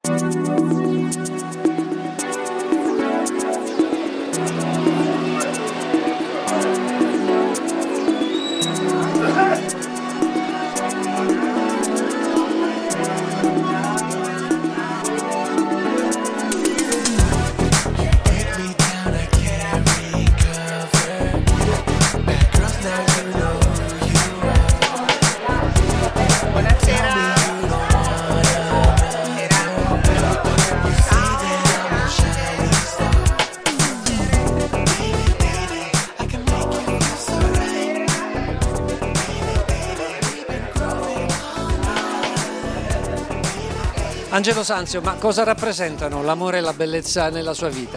Angelo Sanzio, ma cosa rappresentano l'amore e la bellezza nella sua vita?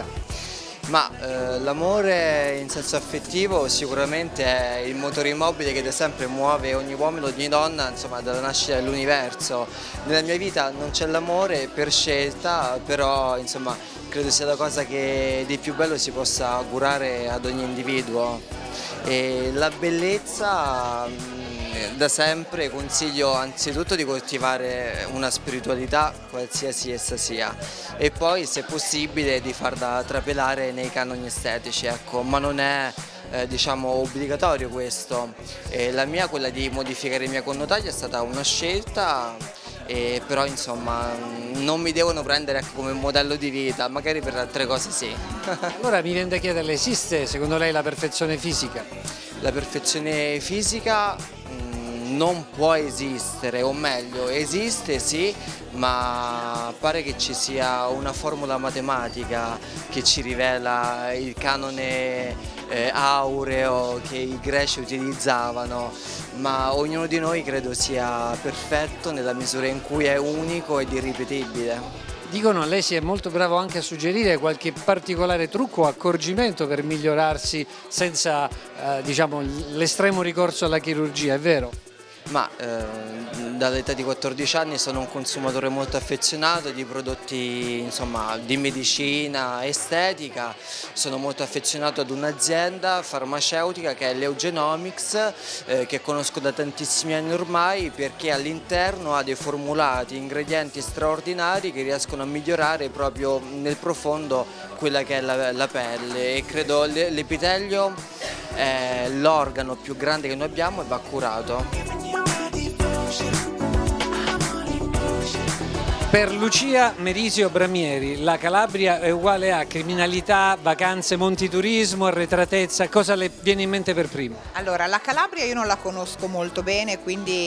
L'amore in senso affettivo sicuramente è il motore immobile che da sempre muove ogni uomo e ogni donna, insomma, dalla nascita dell'universo. Nella mia vita non c'è l'amore per scelta, però insomma, credo sia la cosa che di più bello si possa augurare ad ogni individuo. E la bellezza, da sempre consiglio anzitutto di coltivare una spiritualità, qualsiasi essa sia, e poi se possibile di far da trapelare nei canoni estetici, ecco, ma non è diciamo obbligatorio questo. La mia, quella di modificare i miei connotati, è stata una scelta, però insomma non mi devono prendere, ecco, come modello di vita, magari per altre cose sì. Allora mi viene da chiederle, esiste secondo lei la perfezione fisica? La perfezione fisica non può esistere, o meglio, esiste sì, ma pare che ci sia una formula matematica che ci rivela il canone aureo che i greci utilizzavano, ma ognuno di noi credo sia perfetto nella misura in cui è unico ed irripetibile. Dicono lei si è molto bravo anche a suggerire qualche particolare trucco o accorgimento per migliorarsi senza diciamo, l'estremo ricorso alla chirurgia, è vero? Dall'età di 14 anni sono un consumatore molto affezionato di prodotti, insomma, di medicina estetica. Sono molto affezionato ad un'azienda farmaceutica che è l'Eugenomics, che conosco da tantissimi anni ormai, perché all'interno ha dei formulati, ingredienti straordinari che riescono a migliorare proprio nel profondo quella che è la pelle, e credo l'epitelio è l'organo più grande che noi abbiamo e va curato. Per Lucia Merisio Bramieri, la Calabria è uguale a criminalità, vacanze, montiturismo, arretratezza, cosa le viene in mente per primo? Allora, la Calabria io non la conosco molto bene,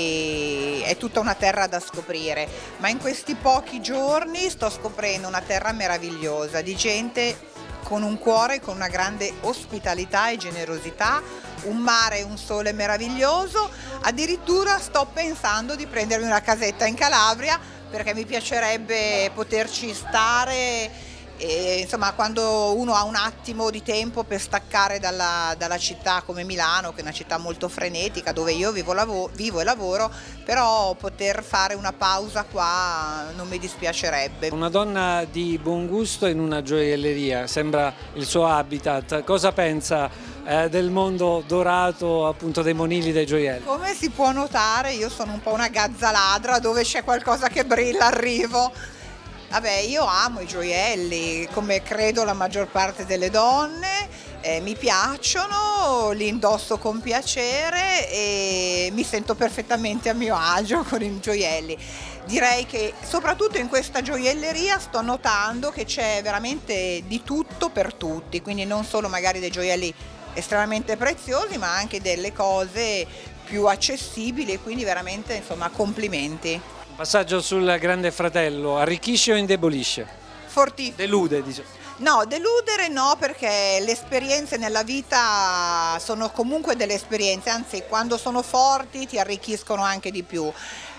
quindi è tutta una terra da scoprire, ma in questi pochi giorni sto scoprendo una terra meravigliosa, di gente con un cuore, con una grande ospitalità e generosità, un mare e un sole meraviglioso. Addirittura sto pensando di prendermi una casetta in Calabria, perché mi piacerebbe poterci stare, e, insomma, quando uno ha un attimo di tempo per staccare dalla città come Milano, che è una città molto frenetica, dove io vivo e lavoro, però poter fare una pausa qua non mi dispiacerebbe. Una donna di buon gusto in una gioielleria, sembra il suo habitat. Cosa pensa del mondo dorato, appunto, dei monili, dei gioielli? Come si può notare, io sono un po' una gazza ladra, dove c'è qualcosa che brilla arrivo. Vabbè, io amo i gioielli, come credo la maggior parte delle donne, mi piacciono, li indosso con piacere e mi sento perfettamente a mio agio con i gioielli. Direi che soprattutto in questa gioielleria sto notando che c'è veramente di tutto per tutti, quindi non solo magari dei gioielli estremamente preziosi, ma anche delle cose più accessibili, quindi veramente, insomma, complimenti. Passaggio sul Grande Fratello, arricchisce o indebolisce? Fortissimo. Delude, diciamo. No, deludere no, perché le esperienze nella vita sono comunque delle esperienze, anzi quando sono forti ti arricchiscono anche di più.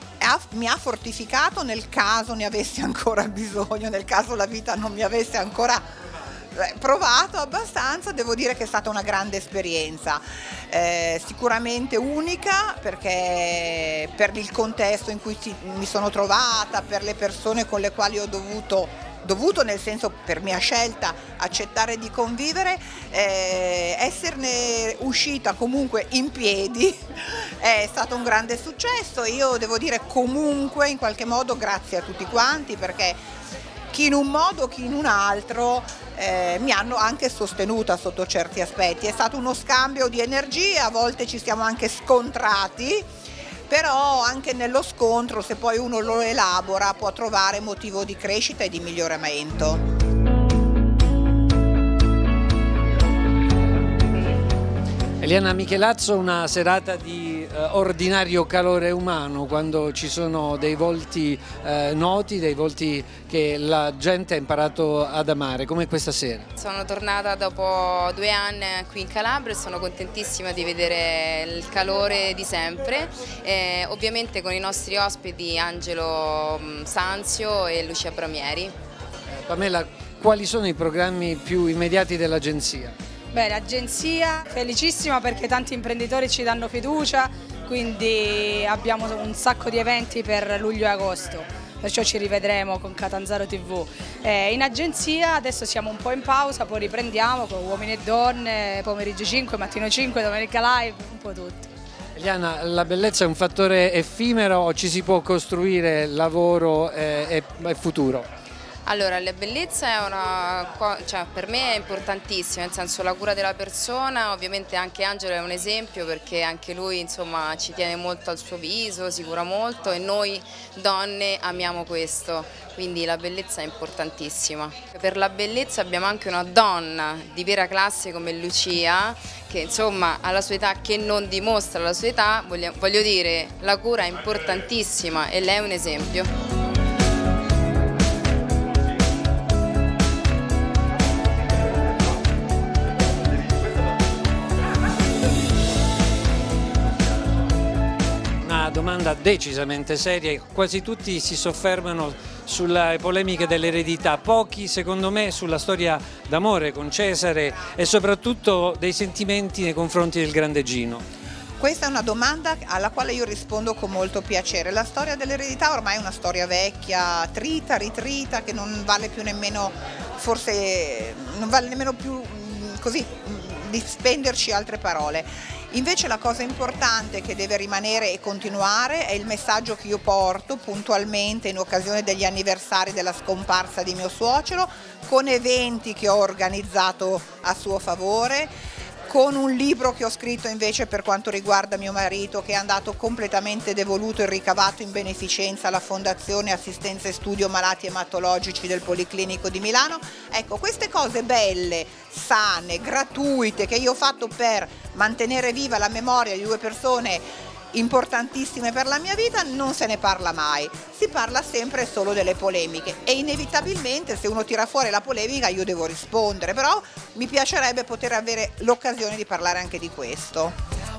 Mi ha fortificato nel caso ne avessi ancora bisogno, nel caso la vita non mi avesse ancora provato abbastanza. Devo dire che è stata una grande esperienza, sicuramente unica, perché per il contesto in cui mi sono trovata, per le persone con le quali ho dovuto nel senso per mia scelta accettare di convivere, esserne uscita comunque in piedi è stato un grande successo. Io devo dire comunque in qualche modo grazie a tutti quanti, perché chi in un modo, chi in un altro, mi hanno anche sostenuta sotto certi aspetti. È stato uno scambio di energie, a volte ci siamo anche scontrati, però anche nello scontro, se poi uno lo elabora, può trovare motivo di crescita e di miglioramento. Eliana Michelazzo, una serata di ordinario calore umano, quando ci sono dei volti noti, dei volti che la gente ha imparato ad amare, come questa sera. Sono tornata dopo 2 anni qui in Calabria e sono contentissima di vedere il calore di sempre, ovviamente con i nostri ospiti Angelo Sanzio e Lucia Bramieri. Pamela, quali sono i programmi più immediati dell'agenzia? Beh, l'agenzia è felicissima perché tanti imprenditori ci danno fiducia, quindi abbiamo un sacco di eventi per luglio e agosto, perciò ci rivedremo con Catanzaro TV. In agenzia adesso siamo un po' in pausa, poi riprendiamo con Uomini e Donne, pomeriggio 5, mattino 5, domenica live, un po' tutto. Eliana, la bellezza è un fattore effimero o ci si può costruire lavoro e futuro? Allora, la bellezza è per me è importantissima, nel senso la cura della persona, ovviamente anche Angelo è un esempio perché anche lui insomma ci tiene molto al suo viso, si cura molto e noi donne amiamo questo, quindi la bellezza è importantissima. Per la bellezza abbiamo anche una donna di vera classe come Lucia che insomma alla sua età, che non dimostra la sua età, voglio dire, la cura è importantissima e lei è un esempio. Domanda decisamente seria, quasi tutti si soffermano sulle polemiche dell'eredità, pochi secondo me sulla storia d'amore con Cesare e soprattutto dei sentimenti nei confronti del grande Gino. Questa è una domanda alla quale io rispondo con molto piacere. La storia dell'eredità ormai è una storia vecchia, trita, ritrita, che non vale più nemmeno, forse non vale nemmeno più così di spenderci altre parole. Invece la cosa importante che deve rimanere e continuare è il messaggio che io porto puntualmente in occasione degli anniversari della scomparsa di mio suocero, con eventi che ho organizzato a suo favore, con un libro che ho scritto invece per quanto riguarda mio marito, che è andato completamente devoluto e ricavato in beneficenza alla Fondazione Assistenza e Studio Malati Ematologici del Policlinico di Milano. Ecco, queste cose belle, sane, gratuite, che io ho fatto per mantenere viva la memoria di 2 persone importantissime per la mia vita, non se ne parla mai, si parla sempre solo delle polemiche e inevitabilmente se uno tira fuori la polemica io devo rispondere, però mi piacerebbe poter avere l'occasione di parlare anche di questo.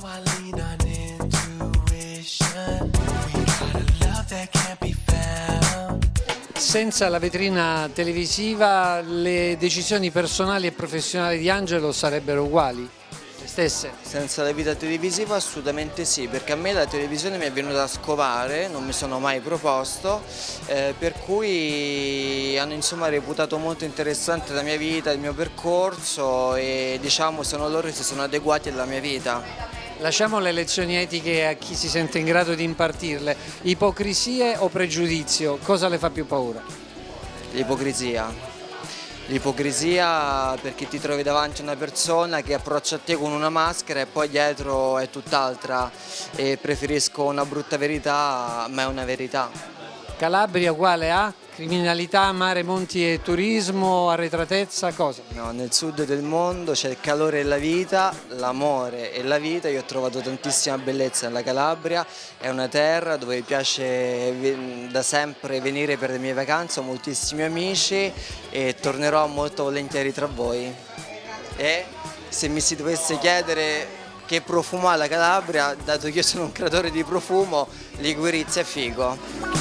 Senza la vetrina televisiva le decisioni personali e professionali di Angelo sarebbero uguali? Stesse. Senza la vita televisiva assolutamente sì, perché a me la televisione mi è venuta a scovare, non mi sono mai proposto, per cui hanno insomma reputato molto interessante la mia vita, il mio percorso e diciamo sono loro che si sono adeguati alla mia vita. Lasciamo le lezioni etiche a chi si sente in grado di impartirle. Ipocrisie o pregiudizio, cosa le fa più paura? L'ipocrisia. L'ipocrisia perché ti trovi davanti a una persona che approccia a te con una maschera e poi dietro è tutt'altra e preferisco una brutta verità ma è una verità. Calabria uguale a criminalità, mare, monti e turismo, arretratezza, cosa? No, nel sud del mondo c'è il calore e la vita, l'amore e la vita. Io ho trovato tantissima bellezza nella Calabria, è una terra dove mi piace da sempre venire per le mie vacanze, ho moltissimi amici e tornerò molto volentieri tra voi. E se mi si dovesse chiedere che profumo ha la Calabria, dato che io sono un creatore di profumo, ligurizia e figo.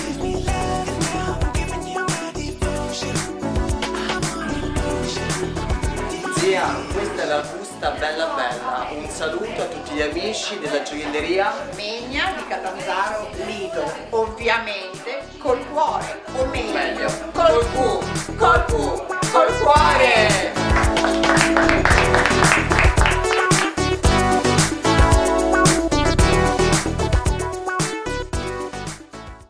Zia, questa è la busta bella bella, un saluto a tutti gli amici della gioielleria Megna di Catanzaro Lido, ovviamente.